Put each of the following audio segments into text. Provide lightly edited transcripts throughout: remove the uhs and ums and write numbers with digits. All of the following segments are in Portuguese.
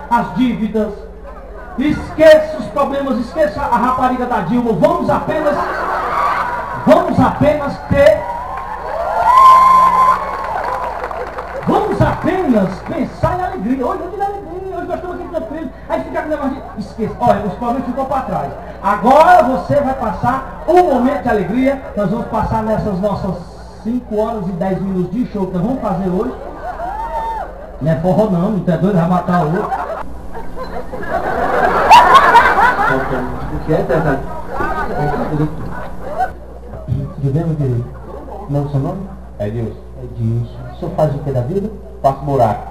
as dívidas, esqueça os problemas, esqueça a rapariga da Dilma. Vamos apenas pensar em alegria. Hoje eu tive alegria, hoje nós estamos aqui tranquilos. Aí fica aquele negócio de esqueça. Olha, os problemas ficou para trás. Agora você vai passar um momento de alegria. Nós vamos passar nessas nossas 5 horas e 10 minutos de show que nós vamos fazer hoje. Não é forró não é doido, vai matar o outro. O que é, Teta? Tudo bem, meu querido? Não é o seu nome? É Deus. Edilson. O senhor faz o que da vida? Faço buraco.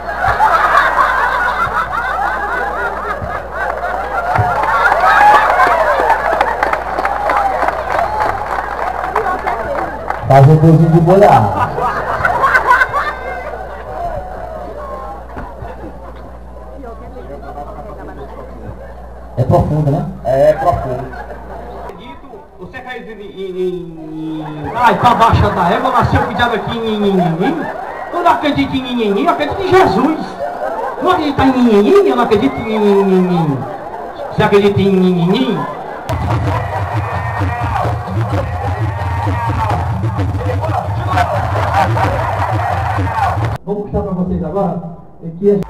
Faz um cozinho de boiar. É profundo, né? É profundo. Você acredita em... Ai, pra baixa da égua, nasceu que diabo aqui em... Eu não acredito em ninguém, eu acredito em Jesus. Não acredito em ninguém, eu não acredito em... Você acredita em ninguém? Vou mostrar pra vocês agora. Aqui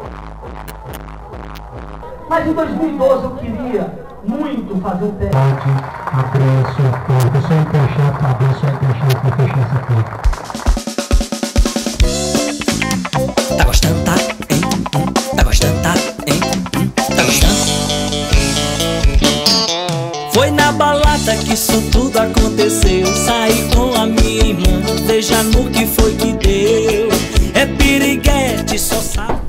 Mas em 2012 eu queria muito fazer um teste. Pode abrir a sua porta, só encaixar a cabeça, só encaixar para fechar essa porta. Tá gostando, tá? Hein? Tá gostando, tá? Hein? Tá gostando? Foi na balada que isso tudo aconteceu. Saí com a minha irmã, veja no que foi que deu. É piriguete, só sabe.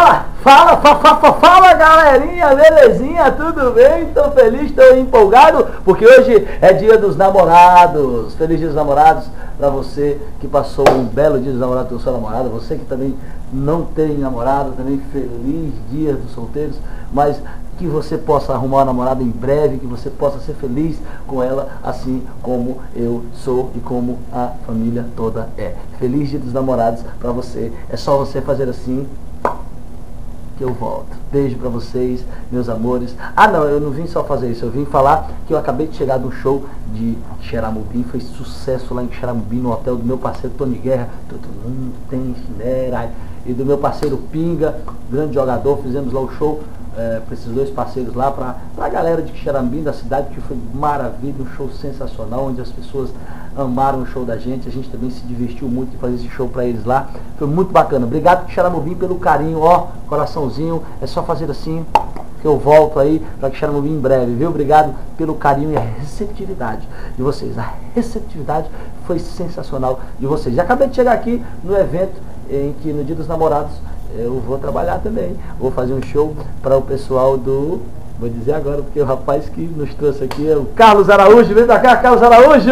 Fala galerinha, belezinha, tudo bem? Estou feliz, estou empolgado, porque hoje é dia dos namorados. Feliz dia dos namorados para você que passou um belo dia dos namorados com sua namorada, você que também não tem namorado, também feliz dia dos solteiros, mas que você possa arrumar uma namorada em breve, que você possa ser feliz com ela, assim como eu sou e como a família toda é. Feliz dia dos namorados para você, é só você fazer assim que eu volto. Beijo pra vocês, meus amores. Ah não, eu não vim só fazer isso, eu vim falar que eu acabei de chegar do show de Xeramubim, foi sucesso lá em Xeramubim, no hotel do meu parceiro Tony Guerra, todo mundo tem chinera, e do meu parceiro Pinga, grande jogador, fizemos lá o show para esses dois parceiros lá, para a galera de Xeramubim, da cidade, que foi maravilha, um show sensacional, onde as pessoas amaram o show da gente, a gente também se divertiu muito em fazer esse show para eles lá, foi muito bacana. Obrigado Xeramubim pelo carinho, ó, coraçãozinho, é só fazer assim que eu volto aí para Xeramubim em breve, viu? Obrigado pelo carinho e a receptividade de vocês, a receptividade foi sensacional de vocês. Já acabei de chegar aqui no evento em que no Dia dos Namorados eu vou trabalhar também, vou fazer um show para o pessoal do... Vou dizer agora, porque o rapaz que nos trouxe aqui é o Carlos Araújo. Vem pra cá, Carlos Araújo!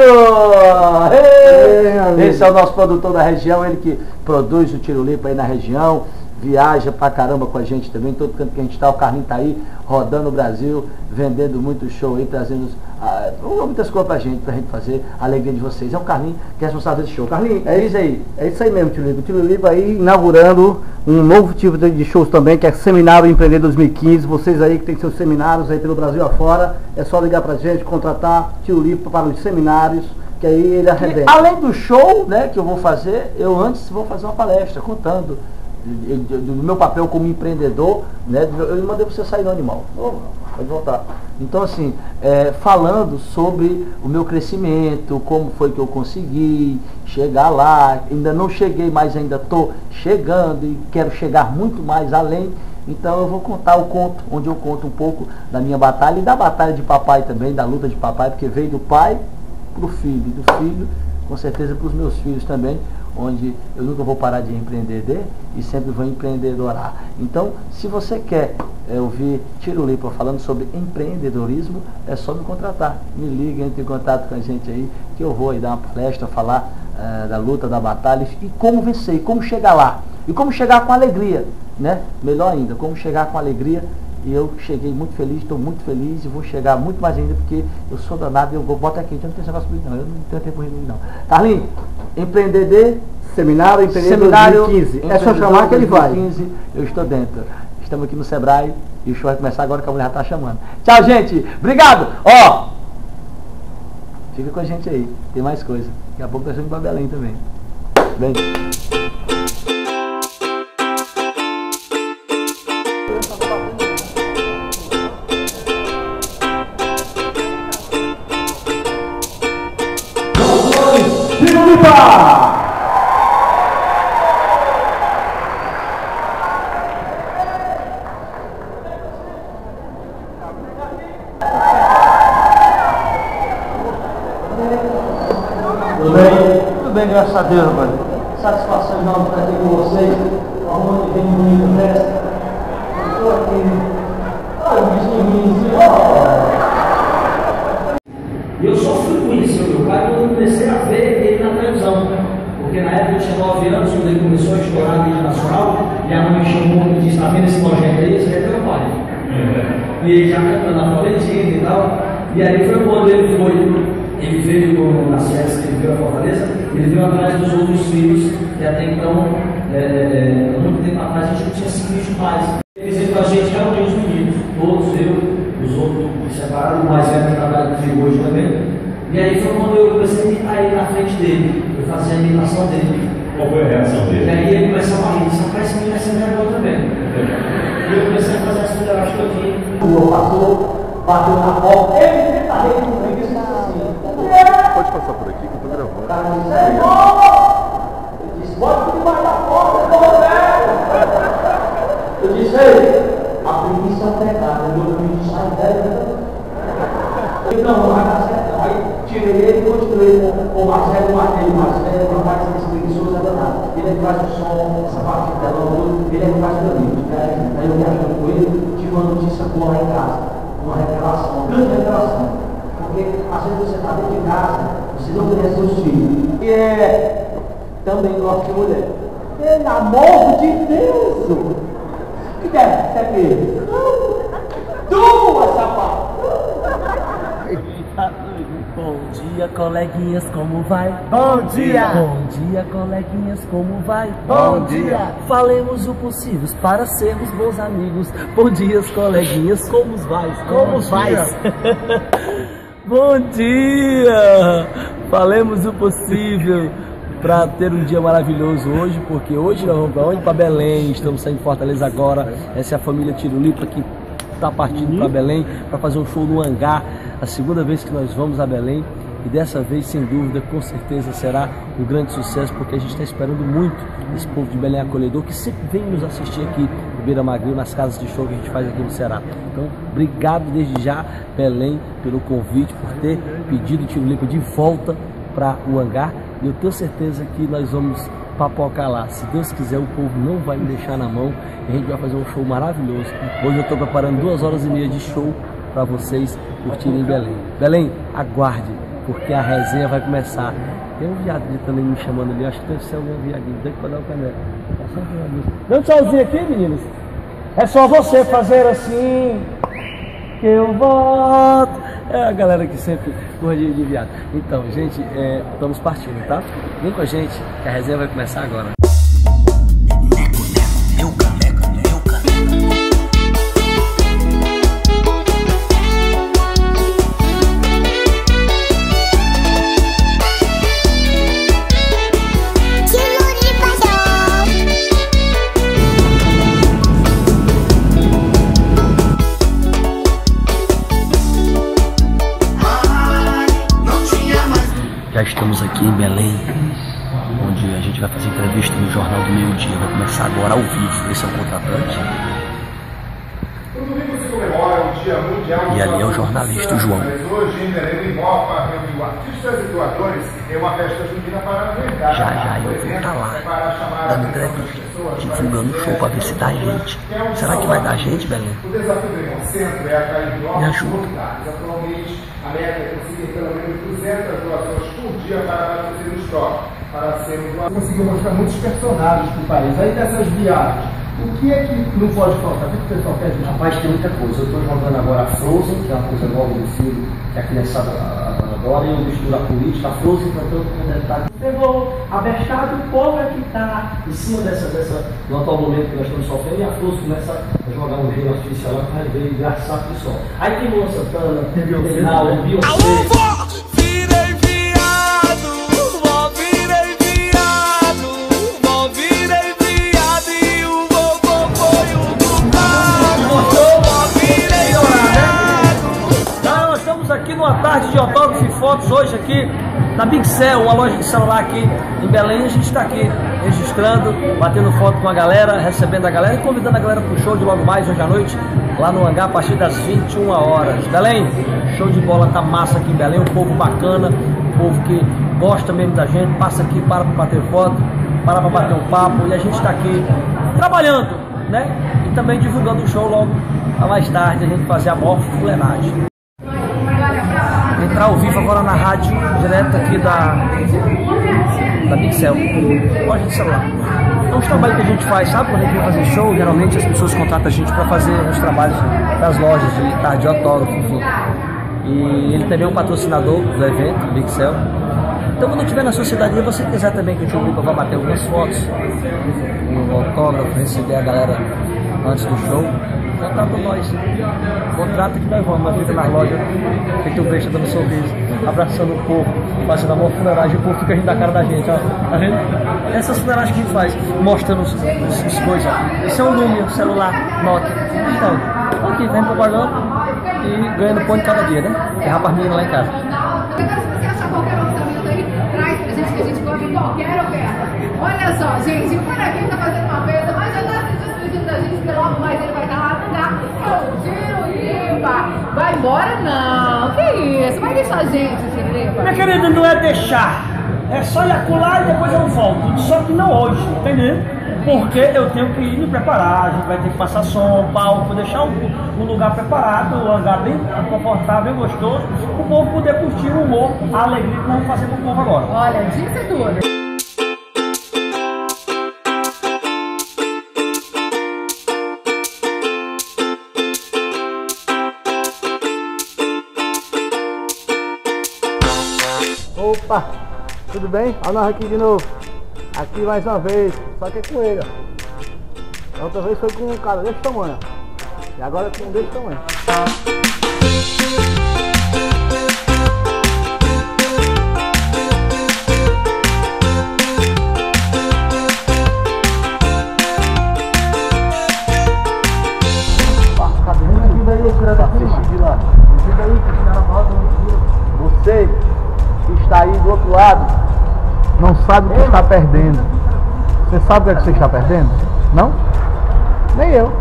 Esse é o nosso produtor da região, ele que produz o Tiro Limpo aí na região, viaja pra caramba com a gente também, todo canto que a gente tá, o Carlinho tá aí, rodando o Brasil, vendendo muito show aí, trazendo muitas coisas pra gente fazer a alegria de vocês. É o Carlinho que é responsável desse show. Carlinho, é isso aí. É isso aí mesmo, Tiro Limpo. O Tiro Limpo aí inaugurando um novo tipo de shows também, que é Seminário Empreender 2015. Vocês aí que tem seus seminários aí pelo Brasil afora, é só ligar pra gente, contratar Tiro Limpo para os seminários, que aí ele arrebenta. Além do show, né, que eu vou fazer, eu antes vou fazer uma palestra contando do meu papel como empreendedor, né? Eu mandei você sair do animal. Pode voltar. Então assim, falando sobre o meu crescimento, como foi que eu consegui chegar lá, ainda não cheguei, mas ainda estou chegando e quero chegar muito mais além. Então eu vou contar o conto, onde eu conto um pouco da minha batalha e da batalha de papai também, da luta de papai, porque veio do pai para o filho, e do filho com certeza para os meus filhos também, onde eu nunca vou parar de empreender e sempre vou empreendedorar. Então, se você quer ouvir Tiro Limpo falando sobre empreendedorismo, é só me contratar. Me liga, entre em contato com a gente aí, que eu vou aí dar uma palestra, falar da luta, da batalha e como vencer, e como chegar lá. E como chegar com alegria, né? Melhor ainda, como chegar com alegria. E eu cheguei muito feliz, estou muito feliz e vou chegar muito mais ainda, porque eu sou danado e eu vou botar aqui, eu não tenho esse negócio comigo não, eu não tenho tempo comigo não. Carlinhos, Empreender Seminário Empreender 2015. É só chamar que ele vai. 2015, eu estou dentro. Estamos aqui no Sebrae e o show vai começar agora que a mulher já tá chamando. Tchau, gente. Obrigado. Ó, fica com a gente aí. Tem mais coisa. Daqui a pouco nós vamos para Belém também. Vem. Tudo bem, graças a Deus, rapaz. Satisfação enorme estar aqui com vocês. Aonde vem bonita festa. Estou aqui. Olha o bichinho. E eu só fui conhecer o meu pai quando eu comecei a ver ele na televisão. Porque na época eu tinha 9 anos, quando ele começou a estourar a mídia nacional, minha mãe me chamou e disse: tá vendo esse nojento aí? Esse é teu pai. E ele já cantando a Florentina e tal. E aí foi quando ele veio nas férias que ele veio a Fortaleza, ele veio atrás dos outros filhos, que até então, muito tempo atrás, a gente não tinha 5 filhos mais. Ele visitou a gente, cada um os meninos, todos, eu, os outros separados, o mais velho que trabalha comigo hoje também. E aí foi quando eu comecei a imitar ele na frente dele, eu fazia a imitação dele. Qual foi a reação dele? E aí ele começava a rir, disse: rapaz, esse menino vai ser melhor também. E eu comecei a fazer essa fuleiragem todinha. Bateu na porta, ele tá rindo comigo e disse assim: Pode passar por aqui que eu tô gravando. ele disse: bota por debaixo da porta, eu tô velho. Eu disse: ei, a preguiça é um pecado. Eu disse: sai velho. Ele não vai dar certo. Aí tirei ele e continuei com o Marcelo, o rapaz que é preguiçoso, é danado. Ele é que faz o som, essa parte dela, ele é que faz pra mim. Aí eu viajando com ele, tive uma notícia boa lá em casa. Uma revelação, uma grande revelação. Porque às vezes você está dentro de casa, você não conhece seus filhos. E também gosta de mulher. Pelo amor de Deus! O que é? Você é filho? Duas, rapaz! Bom dia, coleguinhas, como vai? Bom dia! Bom dia, coleguinhas, como vai? Bom dia! Falemos o possível para sermos bons amigos. Bom dia, coleguinhas, como vai? Como vai? Bom dia! Falemos o possível para ter um dia maravilhoso hoje, porque hoje nós vamos para onde? Para Belém. Estamos saindo de Fortaleza agora. Essa é a família Tirulipa que está partindo para Belém para fazer um show no Hangar. A segunda vez que nós vamos a Belém, e dessa vez, sem dúvida, com certeza será um grande sucesso, porque a gente está esperando muito esse povo de Belém acolhedor, que sempre vem nos assistir aqui no Beira Magril, nas casas de show que a gente faz aqui no Ceará. Então, obrigado desde já, Belém, pelo convite, por ter pedido o Tirulipa de volta para o Hangar, e eu tenho certeza que nós vamos papocar lá. Se Deus quiser, o povo não vai me deixar na mão, e a gente vai fazer um show maravilhoso. Hoje eu estou preparando 2h30 de show para vocês curtirem em Belém. Belém, aguarde, porque a resenha vai começar. Tem um viadinho também me chamando ali, acho que deve ser algum viadinho, tem que dar o caneta. Dá um tchauzinho aqui, meninos. É só você fazer assim, que eu volto. É a galera que sempre gordinha de viado. Então, gente, estamos partindo, tá? Vem com a gente, que a resenha vai começar agora. Já estamos aqui em Belém, onde a gente vai fazer entrevista no Jornal do Meio-Dia. Vai começar agora ao vivo. Esse é o contratante. E ali é o jornalista, o João. Hoje em Belém, em Mopa, reuniu artistas e doadores em uma festa junina para apresentar. Já eu vou estar lá, dando entrevista, divulgando o show para ver se dá gente. Será que vai dar gente, Belém? O desafio do Concentro é atrair Me ajuda. voluntários. Atualmente, a meta é conseguir pelo menos 200 doações por dia para abastecer o estoque. Para sermos doações. Conseguiu mostrar muitos personagens para o país. Aí dessas viagens, o que é que não pode faltar? O que o pessoal quer de Rapaz, tem muita coisa. Eu estou jogando agora a Frozen, que é uma coisa nova do filme, que a criançada adora, e eu misturo a política, a Frozen cantando com detalhe. Pegou abestado, o povo é que está em cima do atual momento que nós estamos sofrendo, e a Frozen começa a jogar um gelo artificial lá que vai ver engraçado que só. Aí tem Luan Santana, tem Reinaldo, Beyoncé. Aqui numa tarde de autógrafo e fotos hoje aqui na Big Cell, uma loja de celular aqui em Belém. A gente está aqui registrando, batendo foto com a galera, recebendo a galera e convidando a galera para o show de logo mais hoje à noite lá no hangar a partir das 21 horas. Belém, show de bola, tá massa aqui em Belém, um povo bacana, um povo que gosta mesmo da gente, passa aqui, para bater foto, para bater um papo e a gente está aqui trabalhando, né? E também divulgando o show logo a mais tarde, a gente fazer a maior fuleiragem. Entrar ao vivo agora na rádio, direto aqui da Pixel, loja de celular. É um trabalho que a gente faz, sabe? Quando a gente vai fazer show, geralmente as pessoas contratam a gente para fazer os trabalhos das lojas de tarde de autógrafo, enfim. E ele também é um patrocinador do evento, Pixel. Então quando eu estiver na sociedade e você quiser também que o Tio Lipa vá bater algumas fotos, um autógrafo, receber a galera antes do show, já tá com nós. Contrato que nós vamos, nós fica na loja, feito o beijo, dando um sorriso, abraçando o povo, fazendo a maior fuleiragem, o povo fica rindo da cara da gente, ó. Tá vendo? Essas fuleiragens que a gente faz, mostrando as coisas, ó. Esse é um número, celular, nota. Então, aqui, vem propaganda e ganhando pão de cada dia, né? É rapaz menino lá em casa. Que a gente come em qualquer oferta. Olha só, gente, o Paraguai tá fazendo uma festa, mas já tá se despedindo da gente, que logo mais ele vai estar lá no lugar. Tiro Lipa, vai embora não, que isso, vai deixar a gente, Tiro Lipa. Minha querida, não é deixar, é só ir acular e depois eu volto, só que não hoje, entendeu? Porque eu tenho que ir me preparar, a gente vai ter que passar som, palco, deixar um lugar preparado, um hangar bem confortável, bem gostoso, para o povo poder curtir o humor, a alegria que vamos fazer com o povo agora. Olha, disse tudo. Opa, tudo bem? Olha nós aqui de novo. Aqui mais uma vez, só que é com ele, ó. A outra vez foi com um cara desse tamanho, e agora é com um desse tamanho. Você que está aí do outro lado não sabe o que está perdendo. Você sabe o que você está perdendo? Não? Nem eu.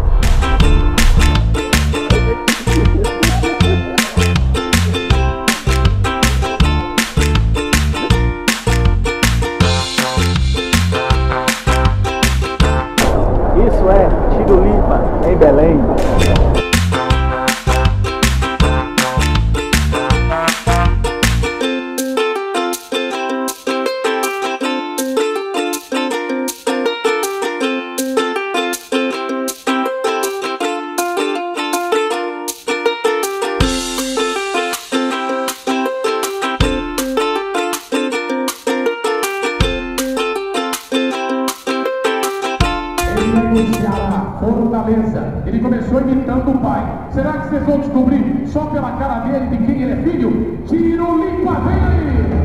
Isso é Tiro Lipa em Belém. Fortaleza. Ele começou imitando o pai. Será que vocês vão descobrir só pela cara dele de quem ele é filho? Tiro Lipa, vem aí!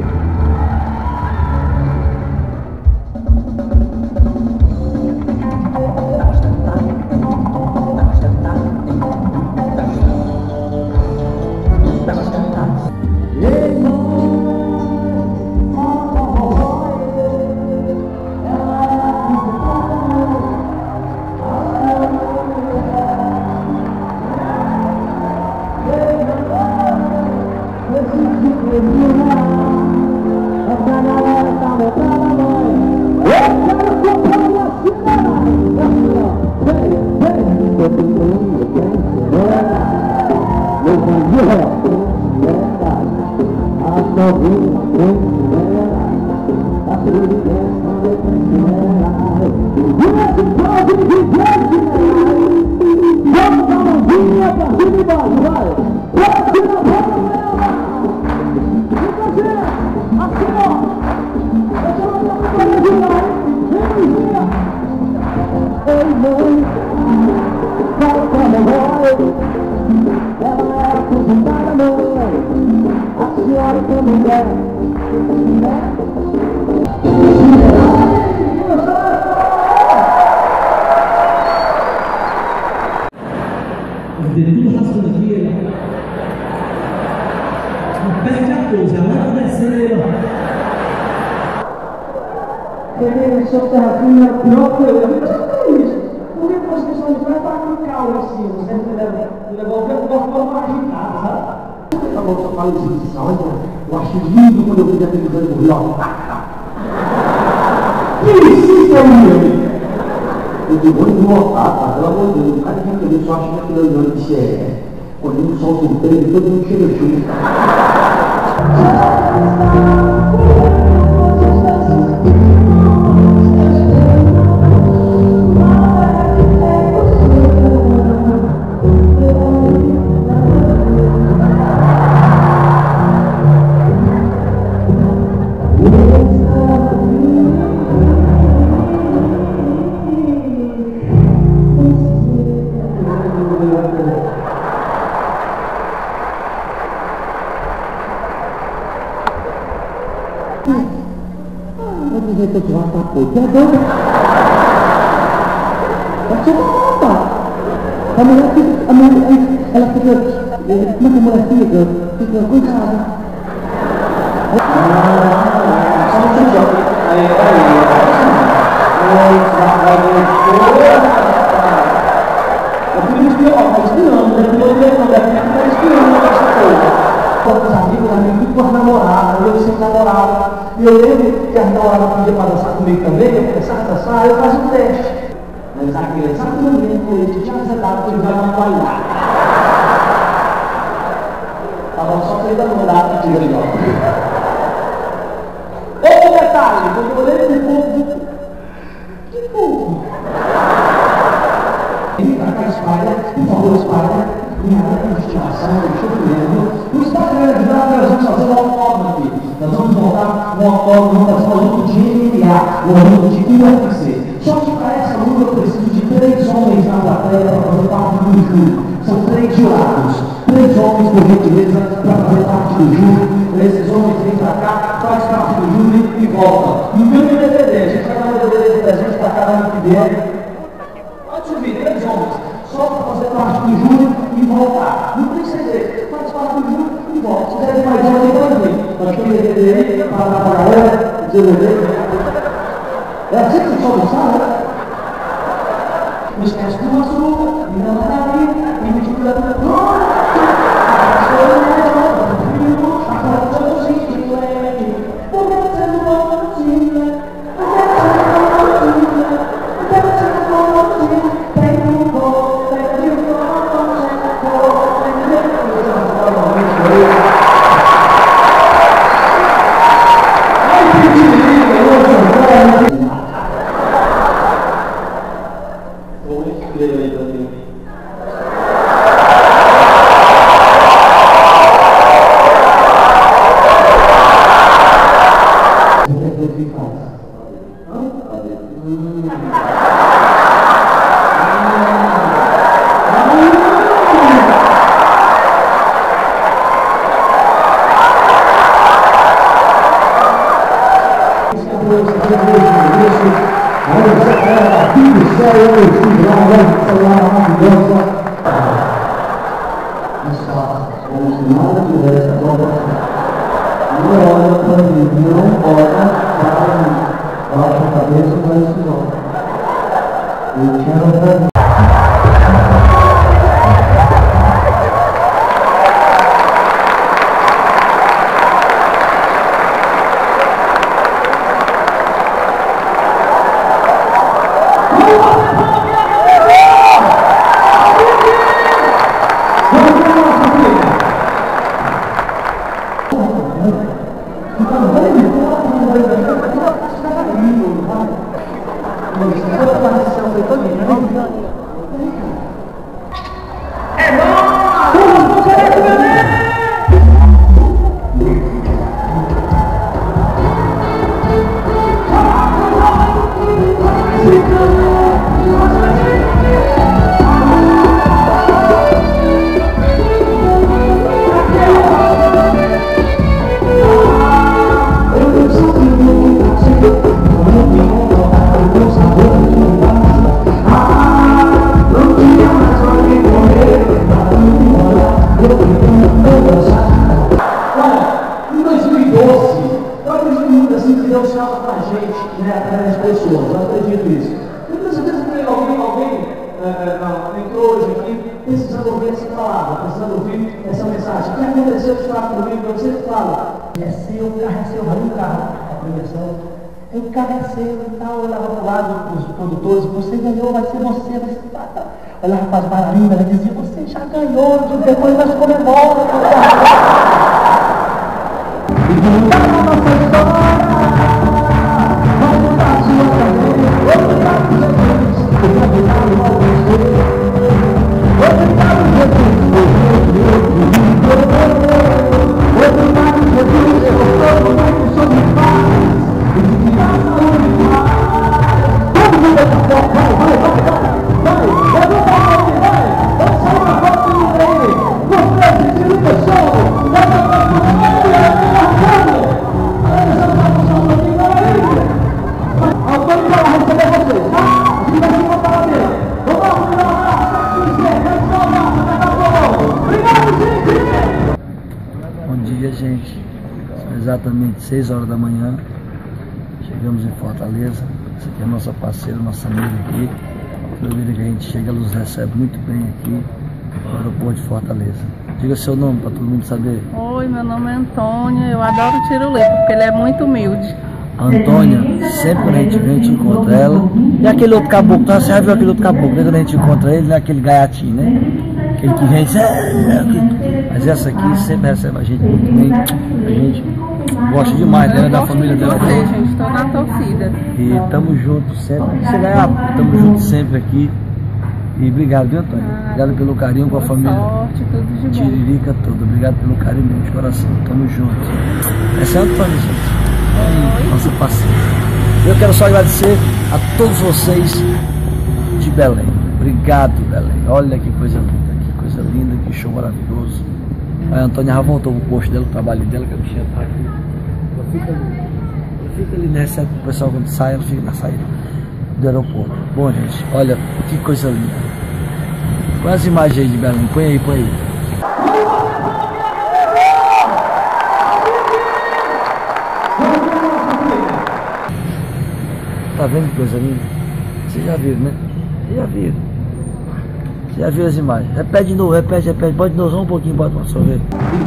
Ei, mãe, Tudo raspando aqui, ele não perde a coisa, ela vai descendo aí, ó. Ele só terra fina, pior que eu. Eu não isso. Por que as pessoas vai estar com calma assim? Você levou o corpo para agitar, sabe? Tá bom, só fala isso. Olha, eu acho lindo quando eu vi a televisão e morri, ó. Que isso aí? Eu digo, vou desmontar, pelo amor de Deus. O cara que entendeu só acha que aquilo ali disse é. Quando ele solta o treino, todo mundo chega junto. A mulher, ela fica, como é que a mulher fica cuidada. Só um segundo. Aí. Eu fui espiando, essa coisa. Todos os amigos, tudo com as namoradas, eu sempre namorava. E eu lembro que as namoradas pediam para dançar comigo também, eu começava a dançar, eu fazia um teste. Mas a criança também, eu tinha acertado que eu já não bailar. Estava só saindo da namorada que tinha ó. Outro detalhe, quando eu olhei no povo, que povo? Para cá, espalha, por favor, espalha. Minha estimação, deixa eu ver. O Instagram nós vamos fazer um autógrafo aqui. Nós vamos montar um autógrafo, vamos fazer um grupo de MMA, um grupo de UFC. Só que para essa luta eu preciso de 3 homens na plateia para fazer parte do júri. São 3 jurados. 3 homens, por gentileza, para fazer parte do júri. Esses homens vêm para cá, faz parte do júri e voltam. No meu DVD, a gente vai dar um DVD de presente para cada um que vier. Pode subir, 3 homens. Só para fazer parte do júri e voltar. Não tem segredo. Faz parte do júri e volta. Se der mais um, pode vir. Nós temos DVD para dar para a galera, DVD. É assim que só não sabe, né? Não esquece do açúcar, e não está ali, e me tira da prova. doce. Eu acredito muito assim que Deus fala com a gente, né, através das pessoas, eu acredito nisso. Muitas vezes alguém entrou hoje aqui precisando ouvir essa palavra, precisando ouvir essa mensagem. O que aconteceu de fato comigo? Eu sempre falo, o carro é seu, um carro, a premiação. O carro é seu e tal, eu olhava para o lado dos produtores, você ganhou, vai ser você, vai ser tá. Olhava para as bailarinas, ela dizia, você já ganhou, depois nós comemoramos. E voltar a nossa história, vai mudar a sua cabeça, obrigado Jesus, obrigado ao Senhor, obrigado Jesus, obrigado Jesus, por todo mundo sobre paz, e de graça e paz. Todo mundo é forte, vai, levanta a mão, vai, vamos sair uma foto do rei, você sentiu o pessoal, levanta a mão, Bom dia, gente. São exatamente 6 horas da manhã. Chegamos em Fortaleza. Essa aqui é a nossa parceira, nossa amiga aqui. Toda vida que a gente chega, ela nos recebe muito bem aqui no aeroporto de Fortaleza. Diga seu nome para todo mundo saber. Oi, meu nome é Antônia. Eu adoro o Tirulipa porque ele é muito humilde. A Antônia, sempre quando a gente vem, a gente encontra ela. E aquele outro caboclo, você já viu aquele outro caboclo, né? Quando a gente encontra ele, né? Aquele gaiatinho, né? Aquele que vem, mas essa aqui sempre recebe a gente muito bem. A gente gosta demais dela, da família dela. Você, gente, estou na torcida. E tamo junto sempre. Você ganhar, tamo junto sempre aqui. E obrigado, viu, Antônio? Obrigado pelo carinho com a família. Sorte, tudo de bom. Tiririca toda. Obrigado pelo carinho de coração. Tamo junto. Essa é a Antônia, gente. Nossa parceira. Eu quero só agradecer a todos vocês de Belém. Obrigado, Belém. Olha que coisa linda, que show maravilhoso. A Antônia já voltou pro posto dela, o trabalho dela, que a bichinha tá aqui. Ela fica ali, né? Recebe o pessoal quando sai, ela fica na saída do aeroporto. Bom, gente, olha que coisa linda. Qual as imagens aí de Belém? Põe aí, põe aí. Tá vendo que coisa linda? Vocês já viram, né? Vocês já viram. Você já viu as imagens? Repete de novo, repete. Bota de novo, só um pouquinho, bota pra só ver.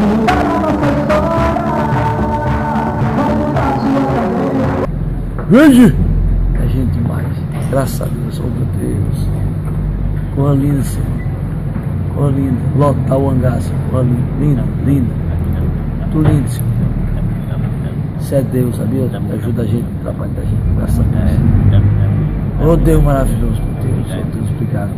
Veja! É gente demais. Graças a Deus, oh meu Deus. Corra linda, Senhor. Corra linda. Lotar o hangar, Senhor. Corra linda. Linda. Muito lindo, Senhor. Você é Deus, sabia? Ajuda a gente no trabalho da gente. Graças a Deus. Oh Deus maravilhoso, meu Deus. Oh Deus, obrigado.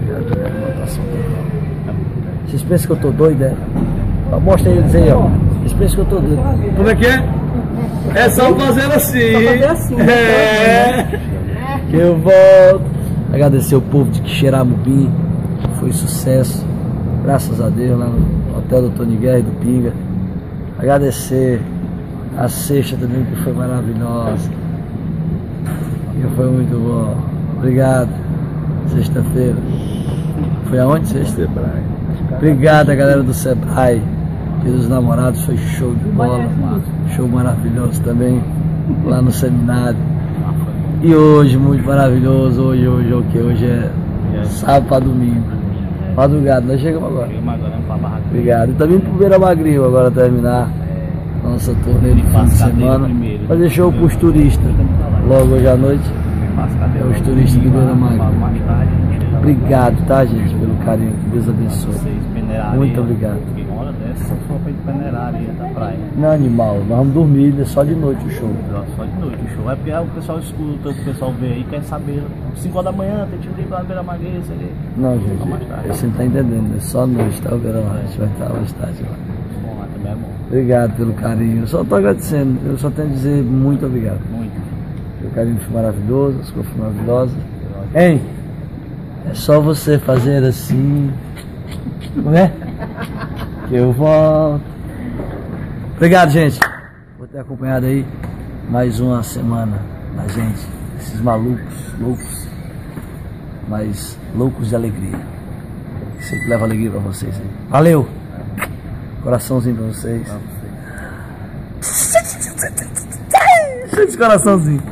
Vocês pensam que eu tô doido, é? Mostra eles aí, ó. Vocês pensam que eu tô doido. Como é que é? É só fazer assim. Só fazer assim. Que eu volto. Agradecer o povo de Quixeramobim. Foi sucesso. Graças a Deus, lá no hotel do Tony Guerra e do Pinga. Agradecer a sexta também, que foi maravilhosa. Que foi muito bom. Obrigado. Sexta-feira. Foi aonde? Sexta? Obrigado a galera do Sebrae. Dia dos Namorados foi show de bola. Show maravilhoso também. Lá no seminário. E hoje, muito maravilhoso. Hoje o que? Hoje é sábado para domingo. Madrugada, nós chegamos agora. Obrigado. E também pro Beira Magrinho agora terminar nossa turnê de fim de semana. Fazer show pros turistas. Logo hoje à noite. É os turistas do Beira Magrinho. Obrigado, tá, gente, pelo carinho. Que Deus abençoe. Muito obrigado. Só for pra ir peneirar ali da praia. Não, animal, nós vamos dormir, é só de noite o show. Só de noite o show. É porque o pessoal escuta, o pessoal vê aí, quer saber. 5 horas da manhã, tem time lá na Beira Magrinho, isso ali. Não, gente, você não tá entendendo, é só noite, tá? O Beira Magrinho, a gente vai estar mais tarde lá. Bom, lá também é bom. Obrigado pelo carinho, eu só tô agradecendo, eu só tenho a dizer muito obrigado. Muito. O carinho foi maravilhoso, as coisas foram maravilhosas. Hein? É só você fazer assim. Como é? Que eu volto. Obrigado, gente, por ter acompanhado aí mais uma semana da gente. Esses malucos, loucos, mas loucos de alegria. Sempre leva alegria pra vocês aí. Valeu! Coraçãozinho pra vocês. Cheio de coraçãozinho.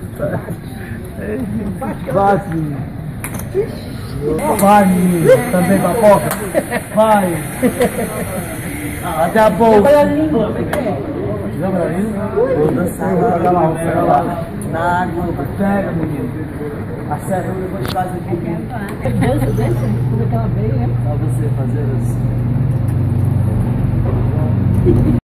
Vai, filho. Vai, menino. Também papoca? Vai. Até a boca. Vou dançar lá. Na água. Pega, menino. Acerta depois faz aqui. Deixa. Como é que ela veio, né? Só você fazer assim.